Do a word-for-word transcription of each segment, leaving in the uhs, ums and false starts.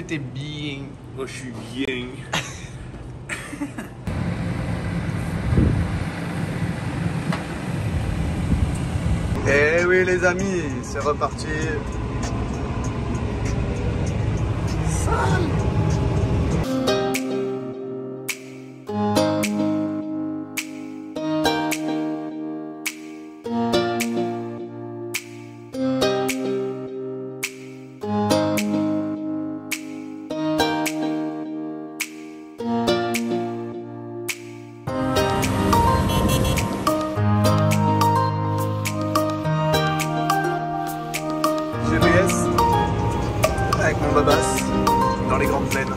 t'es bien? Moi je suis bien. Eh oui les amis, c'est reparti. Salut. G P S avec mon babas dans les grandes plaines.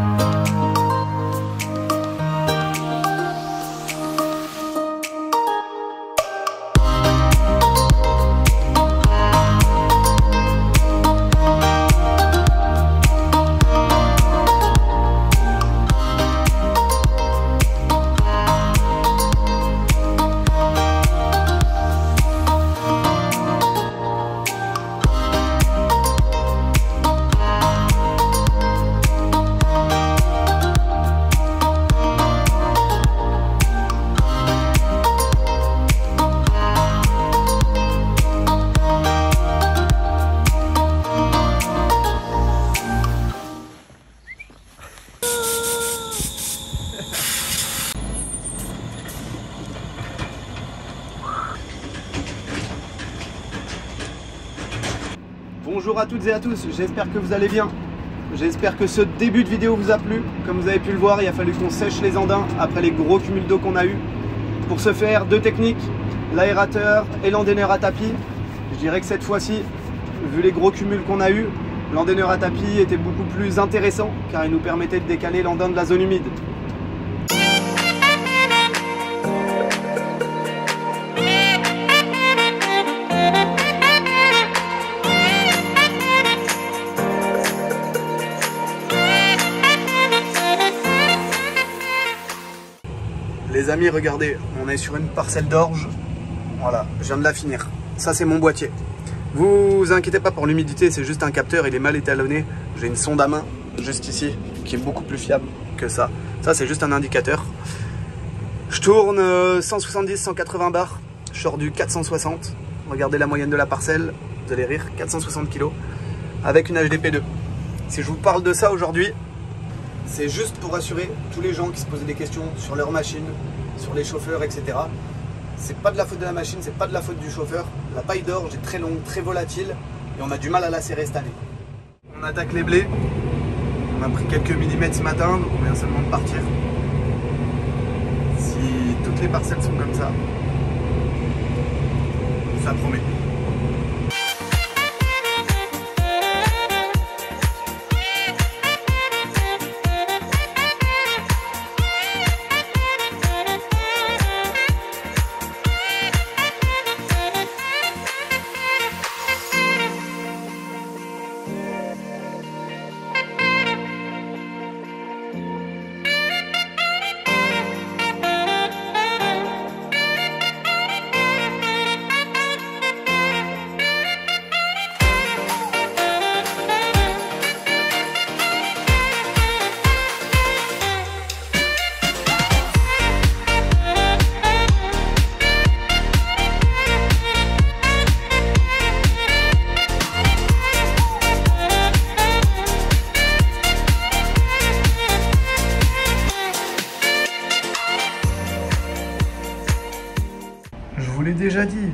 Bonjour à toutes et à tous, j'espère que vous allez bien. J'espère que ce début de vidéo vous a plu. Comme vous avez pu le voir, il a fallu qu'on sèche les andins après les gros cumuls d'eau qu'on a eu. Pour ce faire, deux techniques, l'aérateur et l'endaineur à tapis. Je dirais que cette fois-ci, vu les gros cumuls qu'on a eu, l'endaineur à tapis était beaucoup plus intéressant car il nous permettait de décaler l'andain de la zone humide. Les amis, regardez, on est sur une parcelle d'orge. Voilà, je viens de la finir. Ça, c'est mon boîtier. Vous vous inquiétez pas pour l'humidité, c'est juste un capteur, il est mal étalonné. J'ai une sonde à main, juste ici, qui est beaucoup plus fiable que ça. Ça, c'est juste un indicateur. Je tourne cent soixante-dix à cent quatre-vingts bars. Je sors du quatre cent soixante. Regardez la moyenne de la parcelle, vous allez rire, quatre cent soixante kilos. Avec une H D P deux. Si je vous parle de ça aujourd'hui, c'est juste pour rassurer tous les gens qui se posaient des questions sur leur machine, sur les chauffeurs, et cetera. C'est pas de la faute de la machine, c'est pas de la faute du chauffeur. La paille d'orge est très longue, très volatile et on a du mal à la serrer cette année. On attaque les blés. On a pris quelques millimètres ce matin, donc on vient seulement de partir. Si toutes les parcelles sont comme ça, ça promet. Je vous l'ai déjà dit.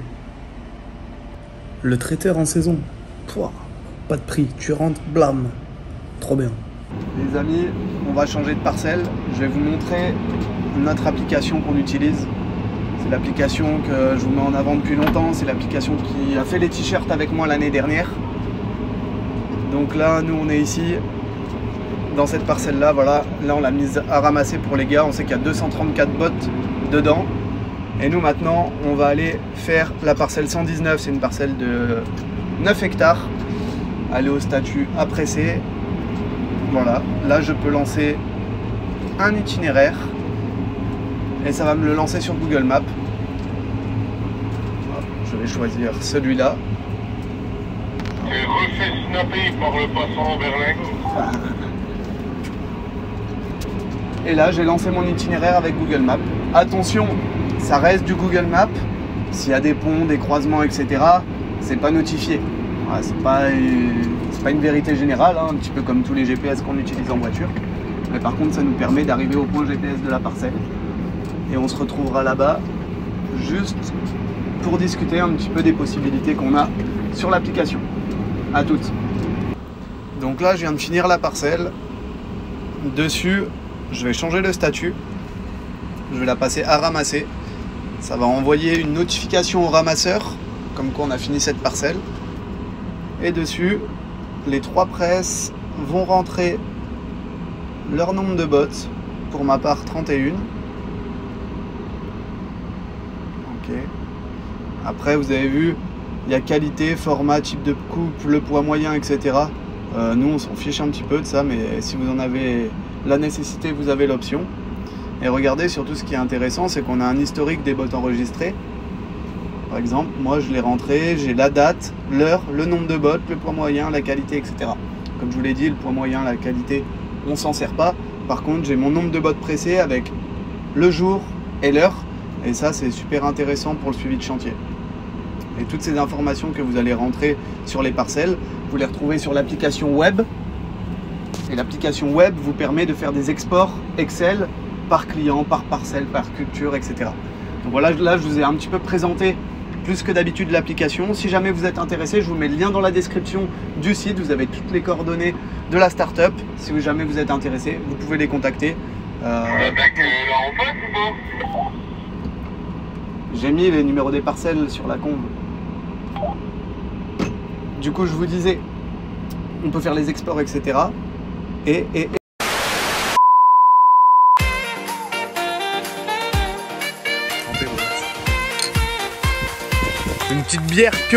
Le traiteur en saison. Pouah, pas de prix. Tu rentres, blâme. Trop bien. Les amis, on va changer de parcelle. Je vais vous montrer notre application qu'on utilise. C'est l'application que je vous mets en avant depuis longtemps. C'est l'application qui a fait les t-shirts avec moi l'année dernière. Donc là, nous, on est ici. Dans cette parcelle-là, voilà. Là, on l'a mise à ramasser pour les gars. On sait qu'il y a deux cent trente-quatre bottes dedans. Et nous maintenant on va aller faire la parcelle cent dix-neuf, c'est une parcelle de neuf hectares, aller au statut à presser. Voilà, là je peux lancer un itinéraire et ça va me le lancer sur Google Maps. Je vais choisir celui-là. T'es refait snapper par le passant berlingot. Et là, j'ai lancé mon itinéraire avec Google Maps. Attention, ça reste du Google Maps. S'il y a des ponts, des croisements, et cetera, c'est pas notifié. Voilà, c'est pas, c'est pas une vérité générale, hein, un petit peu comme tous les G P S qu'on utilise en voiture. Mais par contre, ça nous permet d'arriver au point G P S de la parcelle. Et on se retrouvera là-bas juste pour discuter un petit peu des possibilités qu'on a sur l'application. À toutes. Donc là, je viens de finir la parcelle. Dessus, je vais changer le statut. Je vais la passer à ramasser. Ça va envoyer une notification au ramasseur, comme quoi on a fini cette parcelle. Et dessus, les trois presses vont rentrer leur nombre de bottes. Pour ma part, trente et un. Ok. Après, vous avez vu, il y a qualité, format, type de coupe, le poids moyen, et cetera. Euh, nous, on s'en fiche un petit peu de ça, mais si vous en avez la nécessité, vous avez l'option. Et regardez, surtout ce qui est intéressant, c'est qu'on a un historique des bottes enregistrées. Par exemple, moi je l'ai rentré, j'ai la date, l'heure, le nombre de bottes, le poids moyen, la qualité, et cetera. Comme je vous l'ai dit, le poids moyen, la qualité, on s'en sert pas. Par contre, j'ai mon nombre de bottes pressées avec le jour et l'heure. Et ça, c'est super intéressant pour le suivi de chantier. Et toutes ces informations que vous allez rentrer sur les parcelles, vous les retrouvez sur l'application web. Et l'application web vous permet de faire des exports Excel par client, par parcelle, par culture, et cetera. Donc voilà, là je vous ai un petit peu présenté plus que d'habitude l'application. Si jamais vous êtes intéressé, je vous mets le lien dans la description du site. Vous avez toutes les coordonnées de la startup. Si jamais vous êtes intéressé, vous pouvez les contacter. Euh, J'ai mis les numéros des parcelles sur la combe. Du coup, je vous disais, on peut faire les exports, et cetera. Et, et, et... une petite bière Pio.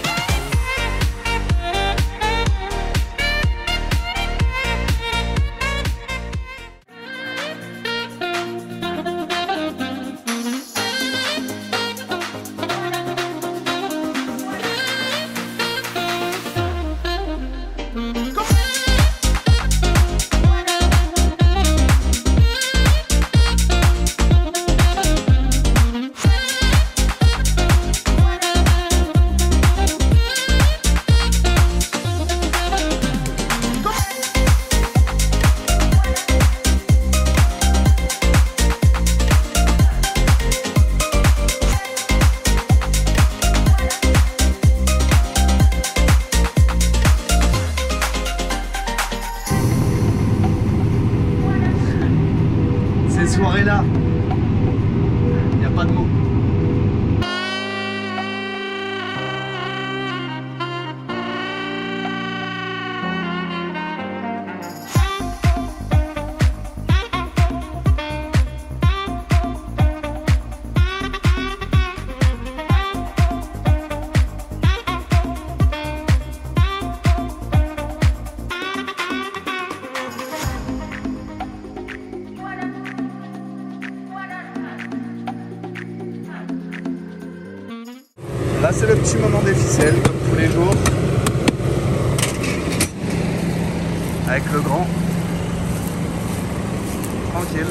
Ces soirées-là, il n'y a pas de mots. Là, c'est le petit moment des ficelles, comme tous les jours. Avec le grand. Tranquille.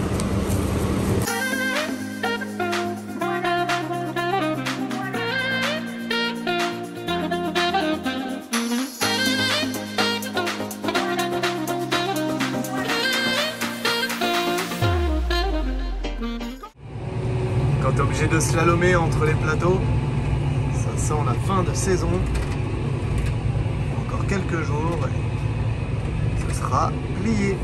Quand tu es obligé de slalomer entre les plateaux, ça sent la fin de saison. Encore quelques jours et ce sera plié.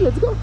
let's go.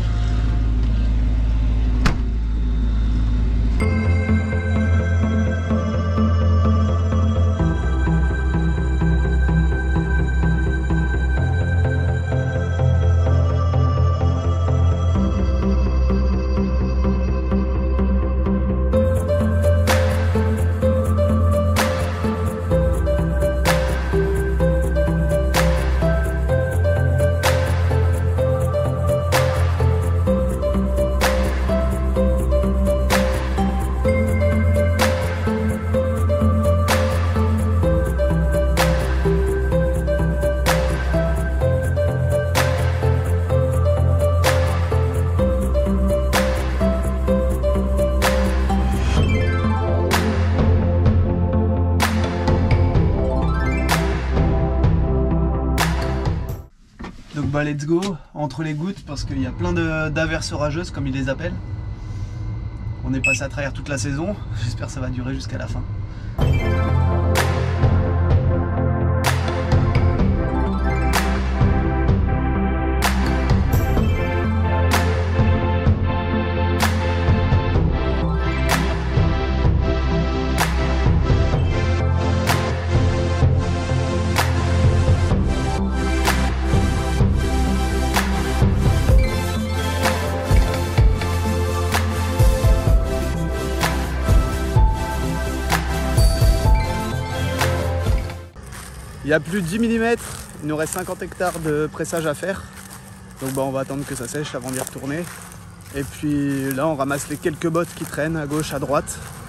Donc bah let's go, entre les gouttes, parce qu'il y a plein d'averses orageuses comme ils les appellent. On est passé à travers toute la saison, j'espère que ça va durer jusqu'à la fin. Il y a plus de dix millimètres, il nous reste cinquante hectares de pressage à faire. Donc bah, on va attendre que ça sèche avant d'y retourner. Et puis là on ramasse les quelques bottes qui traînent à gauche, à droite.